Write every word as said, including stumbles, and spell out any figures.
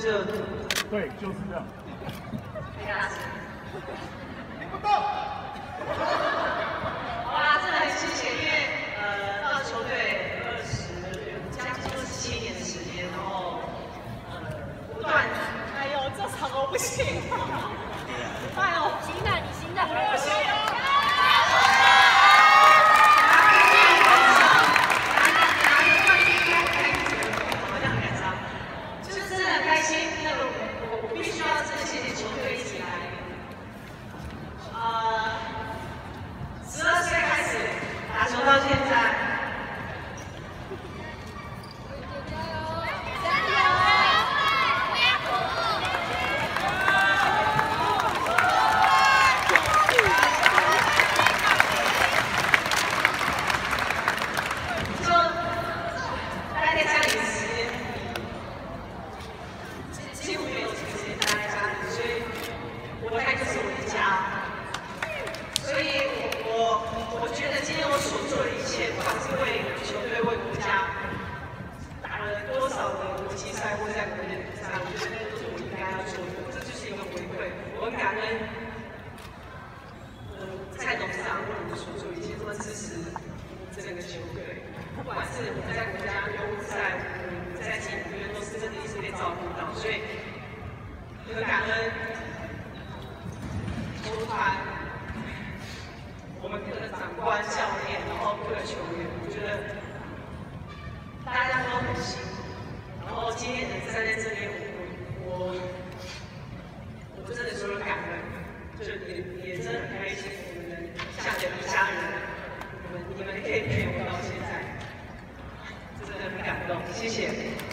就对，就是这样。 太大声。 听不到。 好啦，真的很谢谢，因为呃，到球队二十将近二十七年的时间，然后呃，不断， 哎呦，这场我不行。哎呦，行的，你行的，我行。 到现在，就待在家里的时间，几乎没有时间待在家里，所以国泰就是我的家。所以我我觉得今天我所做的一切，不管是为球队、为国家打了多少的国际赛或在国内比赛，我觉得都是我应该要做的，这就是一个回馈。我很感恩，呃，蔡董事长为我们所做的一切，这么支持这个球队，不管是我们在国家队或在我们在体育院，都是真的一直被照顾到，所以很感恩球团。 我们各个长官、教练，然后各个球员，我觉得大家都很辛苦。然后今天能站在这边，我我我真的除了感恩，就也也真的很开心，我们能像个一家人，你们你们可以陪我到现在，真的很感动，谢谢。